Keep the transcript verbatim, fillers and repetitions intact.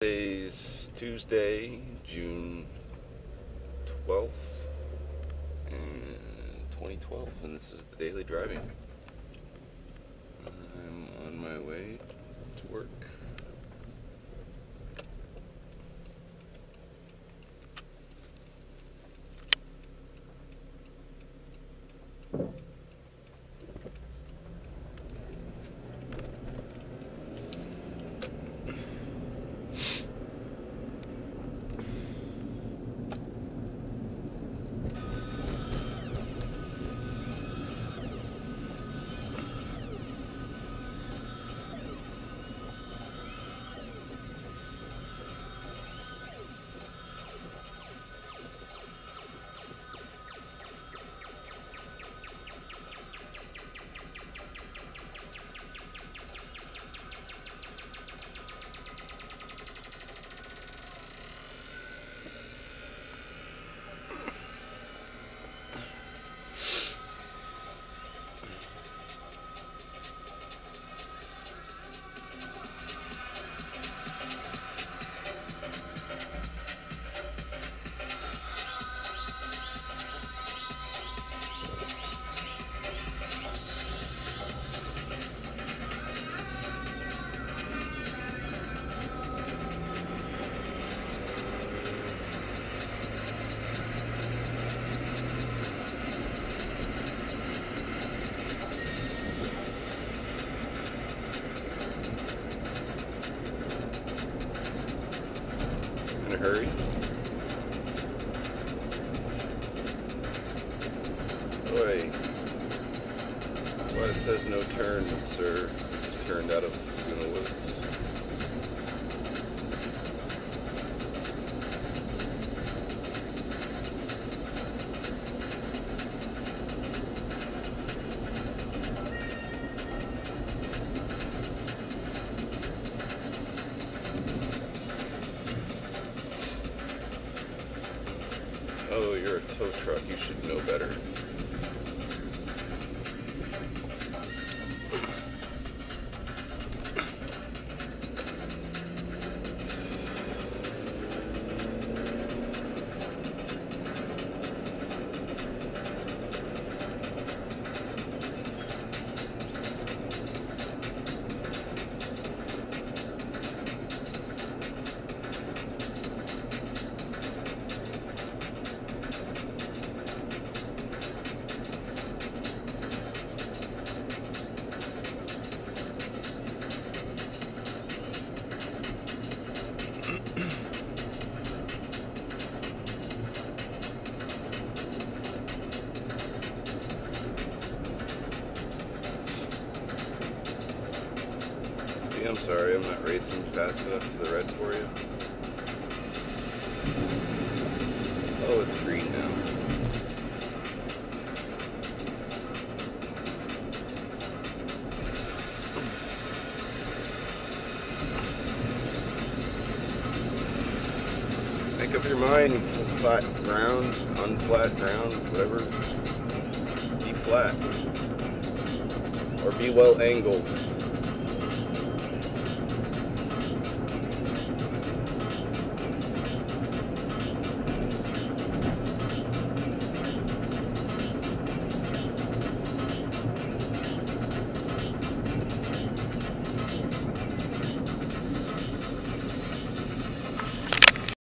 Today's Tuesday, June twelfth, and twenty twelve, and this is the daily driving. I'm on my way to work. In a hurry. Boy, that's why it says no turn, sir. Just turned out of Laguna Woods. Oh, you're a tow truck. You should know better. I'm sorry, I'm not racing fast enough to the red for you. Oh, it's green now. Make up your mind, flat ground, unflat ground, whatever. Be flat. Or be well angled.